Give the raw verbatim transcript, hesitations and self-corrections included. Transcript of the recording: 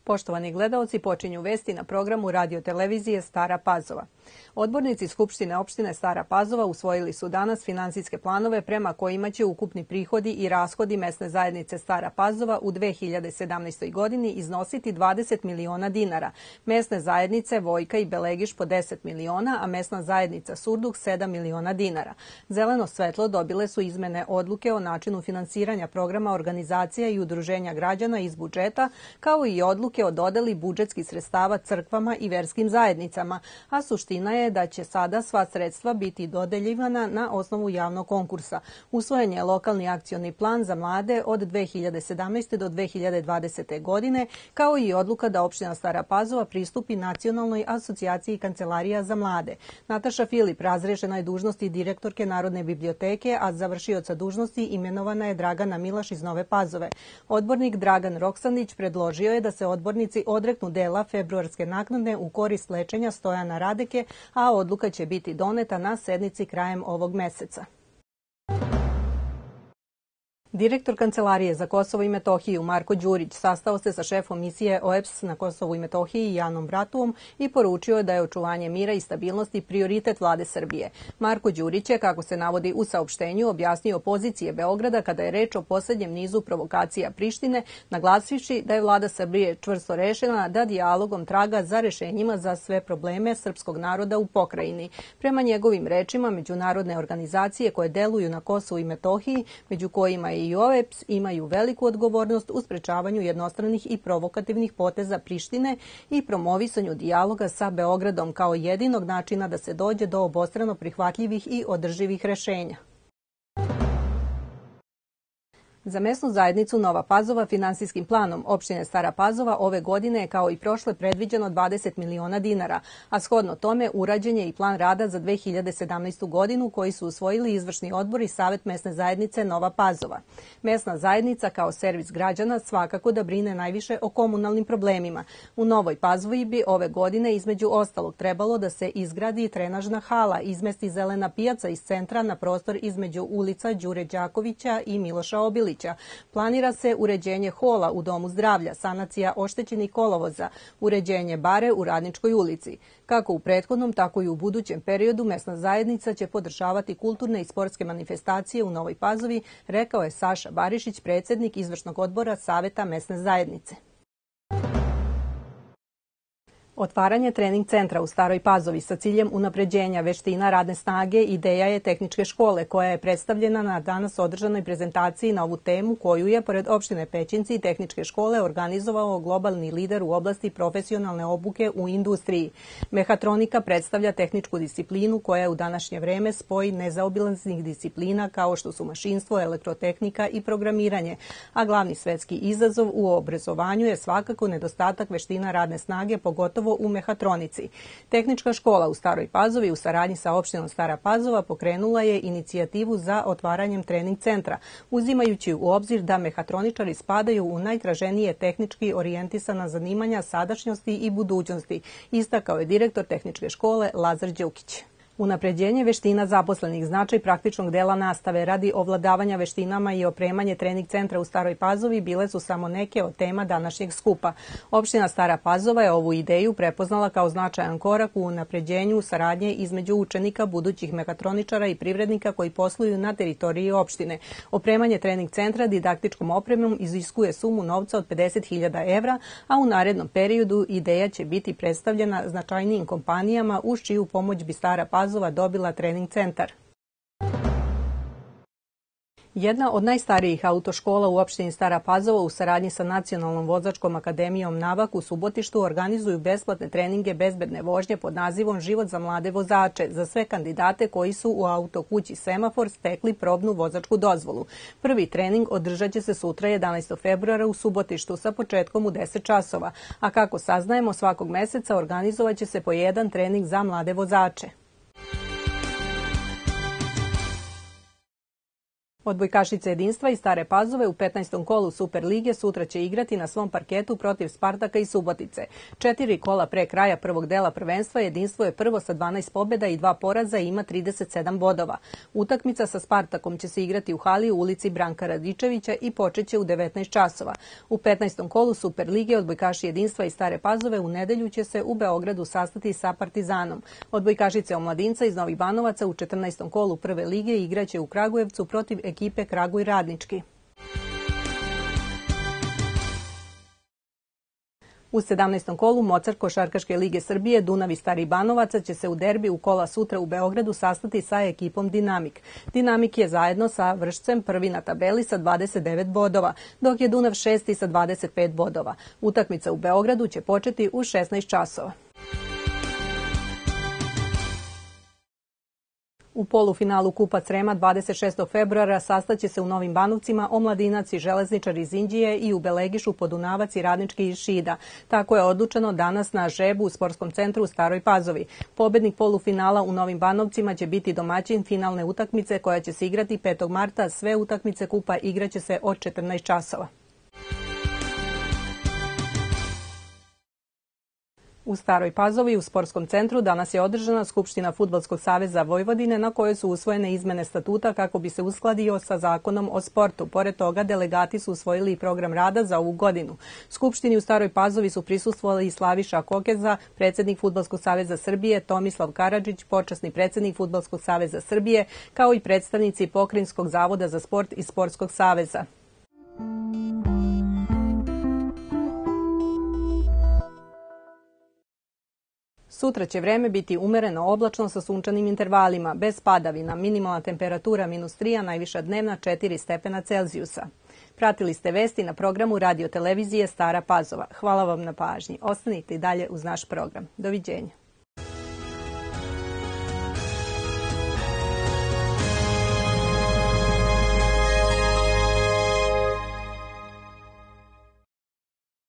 Poštovani gledaoci, počinju vesti na programu radio-televizije Stara Pazova. Odbornici Skupštine opštine Stara Pazova usvojili su danas finansijske planove prema kojima će ukupni prihodi i rashodi mesne zajednice Stara Pazova u dve hiljade sedamnaestoj. godini iznositi dvadeset miliona dinara, mesne zajednice Vojka i Belegiš po deset miliona, a mesna zajednica Surduh sedam miliona dinara. Zeleno svetlo dobile su izmene odluke o načinu finansiranja programa organizacija i udruženja građana iz budžeta, kao i odluke o dodeli budžetskih sredstava crkvama i verskim zajednicama, a suština je da će sada sva sredstva biti dodeljivana na osnovu javnog konkursa. Usvojen je lokalni akcioni plan za mlade od dve hiljade sedamnaeste. do dve hiljade dvadesete. godine, kao i odluka da opština Stara Pazova pristupi Nacionalnoj asocijaciji kancelarija za mlade. Nataša Filip razrešena je dužnosti direktorke Narodne biblioteke, a za vršioca dužnosti imenovana je Dragana Milaš iz Nove Pazove. Odbornik Dragan Roksandić predložio je da se odbornici odreknu dela februarske naknade u korist lečenja Stojana Radeke, a odluka će biti doneta na sednici krajem ovog meseca. Direktor Kancelarije za Kosovo i Metohiju Marko Đurić sastao se sa šefom misije O E B S na Kosovu i Metohiji Janom Bratuom i poručio je da je očuvanje mira i stabilnosti prioritet vlade Srbije. Marko Đurić je, kako se navodi u saopštenju, objasnio pozicije Beograda kada je reč o posljednjem nizu provokacija Prištine, naglasivši da je vlada Srbije čvrsto rešena da dijalogom traga za rešenjima za sve probleme srpskog naroda u pokrajini. Prema njegovim rečima, međunarodne organizacije koje deluju na Kosovu i Metohiji, među kojima je i O E B S, imaju veliku odgovornost u sprečavanju jednostranih i provokativnih poteza Prištine i promovisanju dijaloga sa Beogradom kao jedinog načina da se dođe do obostrano prihvatljivih i održivih rešenja. Za mesnu zajednicu Nova Pazova finansijskim planom opštine Stara Pazova ove godine je kao i prošle predviđeno dvadeset miliona dinara, a shodno tome urađen je i plan rada za dve hiljade sedamnaestu. godinu koji su usvojili izvršni odbor i Savet mesne zajednice Nova Pazova. Mesna zajednica kao servis građana svakako da brine najviše o komunalnim problemima. U Novoj Pazovi bi ove godine između ostalog trebalo da se izgradi trenažna hala, izmesti zelena pijaca iz centra na prostor između ulica Đure Đakovića i Miloša Obilića. Planira se uređenje hola u Domu zdravlja, sanacija oštećenih kolovoza, uređenje bare u Radničkoj ulici. Kako u prethodnom, tako i u budućem periodu mesna zajednica će podržavati kulturne i sportske manifestacije u Novoj Pazovi, rekao je Saša Barišić, predsjednik izvršnog odbora Saveta mesne zajednice. Otvaranje trening centra u Staroj Pazovi sa ciljem unapređenja veština radne snage ideja je tehničke škole koja je predstavljena na danas održanoj prezentaciji na ovu temu koju je, pored opštine Pećinci i tehničke škole, organizovao globalni lider u oblasti profesionalne obuke u industriji. Mehatronika predstavlja tehničku disciplinu koja je u današnje vreme spoj nezaobilaznih disciplina kao što su mašinstvo, elektrotehnika i programiranje, a glavni svetski izazov u obrazovanju je svakako nedostatak veština radne snage, pogotovo u mehatronici. Tehnička škola u Staroj Pazovi u saradnji sa opštinom Stara Pazova pokrenula je inicijativu za otvaranjem trening centra, uzimajući u obzir da mehatroničari spadaju u najtraženije tehnički orijentisana zanimanja sadašnjosti i budućnosti, istakao je direktor tehničke škole Lazar Đukić. Unapređenje veština zaposlenih, značaj praktičnog dela nastave radi ovladavanja veštinama i opremanje trening centra u Staroj Pazovi bile su samo neke od tema današnjeg skupa. Opština Stara Pazova je ovu ideju prepoznala kao značajan korak u unapređenju saradnje između učenika, budućih mehatroničara i privrednika koji posluju na teritoriji opštine. Opremanje trening centra didaktičkom opremom iziskuje sumu novca od pedeset hiljada evra, a u narednom periodu ideja će biti predstavljena značajnijim kompanijama uz čiju pomoć bi Stara Pazova dobila trening centar. Jedna od najstarijih autoškola u opštini Stara Pazova u saradnji sa Nacionalnom vozačkom akademijom Navak u Subotištu organizuju besplatne treninge bezbedne vožnje pod nazivom Život za mlade vozače za sve kandidate koji su u autokući Semafor stekli probnu vozačku dozvolu. Prvi trening održat će se sutra jedanaestog februara u Subotištu sa početkom u deset časova, a kako saznajemo svakog meseca organizovat će se po jedan trening za mlade vozače. Odbojkašice Jedinstva iz Stare Pazove u petnaestom kolu Superlige sutra će igrati na svom parketu protiv Spartaka iz Subotice. Četiri kola pre kraja prvog dela prvenstva Jedinstvo je prvo sa dvanaest pobjeda i dva poraza i ima trideset sedam bodova. Utakmica sa Spartakom će se igrati u hali u ulici Branka Radičevića i počeće u devetnaest časova. U petnaestom kolu Superlige odbojkaši Jedinstva iz Stare Pazove u nedelju će se u Beogradu sastati sa Partizanom. Odbojkašice Omladinca iz Novih Banovaca u četrnaestom kolu Prve lige igraće u Kragujevcu protiv ekipe Kraguj Radnički. U sedamnaestom kolu Mocar košarkaške lige Srbije Dunav iz Starih Banovaca će se u derbi u kola sutra u Beogradu sastati sa ekipom Dinamik. Dinamik je zajedno sa Vršcem prvi na tabeli sa dvadeset devet bodova, dok je Dunav šesti sa dvadeset pet bodova. Utakmica u Beogradu će početi u šesnaest časova. U polufinalu Kupa Srema dvadeset šestog februara sastaće se u Novim Banovcima Omladinac i Železničar iz Inđije i u Belegišu Podunavac i Radnički iz Šida. Tako je odlučeno danas na žrebu u Sportskom centru u Staroj Pazovi. Pobednik polufinala u Novim Banovcima će biti domaćin finalne utakmice koja će se igrati petog marta. Sve utakmice Kupa igraće se od četrnaest časova. U Staroj Pazovi u Sportskom centru danas je održana Skupština Fudbalskog saveza Vojvodine na kojoj su usvojene izmene statuta kako bi se uskladio sa zakonom o sportu. Pored toga, delegati su usvojili i program rada za ovu godinu. Skupštini u Staroj Pazovi su prisustvovali i Slaviša Kokeza, predsjednik Fudbalskog saveza Srbije, Tomislav Karadžić, počasni predsjednik Fudbalskog saveza Srbije, kao i predstavnici Pokrajinskog zavoda za sport i Sportskog saveza. Sutra će vreme biti umereno oblačno sa sunčanim intervalima, bez padavina, minimalna temperatura minus tri, a najviša dnevna četiri stepena Celzijusa. Pratili ste vesti na programu radio televizije Stara Pazova. Hvala vam na pažnji. Ostanite i dalje uz naš program. Doviđenja.